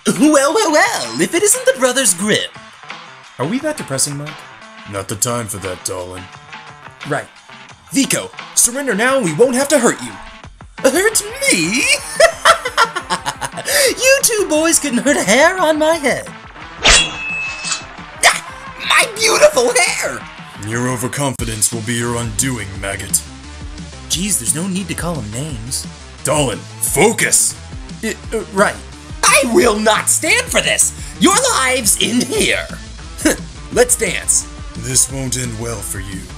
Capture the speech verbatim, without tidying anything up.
Well, well, well, if it isn't the Brothers Grip. Are we that depressing, Mike? Not the time for that, darling. Right. Vico, surrender now and we won't have to hurt you. Hurt me? You two boys couldn't hurt a hair on my head. Ah, my beautiful hair! Your overconfidence will be your undoing, maggot. Geez, there's no need to call them names. Dolan, focus! Uh, uh, right. I will not stand for this! Your lives end here! Let's dance. This won't end well for you.